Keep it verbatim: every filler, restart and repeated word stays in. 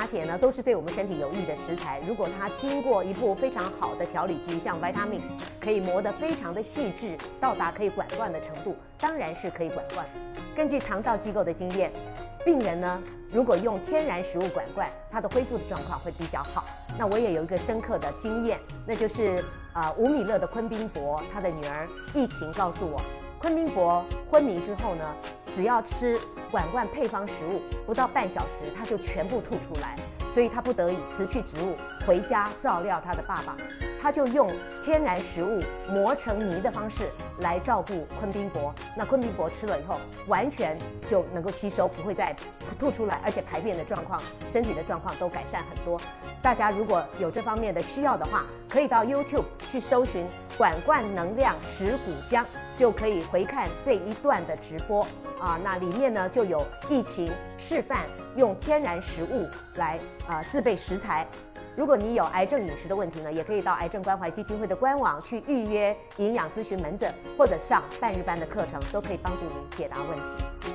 且呢都是对我们身体有益的食材。如果它经过一部非常好的调理机，像 Vitamix 可以磨得非常的细致，到达可以管灌的程度，当然是可以管灌。根据长照机构的经验，病人呢如果用天然食物管灌，它的恢复的状况会比较好。那我也有一个深刻的经验，那就是呃吴米勒的昆宾伯，他的女儿疫情告诉我，昆宾伯昏迷之后呢，只要吃管灌配方食物，不到半小时他就全部吐出来，所以他不得已辞去职务，回家照料他的爸爸。他就用天然食物磨成泥的方式来照顾昆宾伯。那昆宾伯吃了以后，完全就能够吸收，不会再吐出来，而且排便的状况、身体的状况都改善很多。大家如果有这方面的需要的话，可以到 YouTube 去搜寻“管灌能量食谷浆”，就可以回看这一段的直播啊。那里面呢就有疫情示范用天然食物来啊制备食材。如果你有癌症饮食的问题呢，也可以到癌症关怀基金会的官网去预约营养咨询门诊，或者上半日班的课程，都可以帮助你解答问题。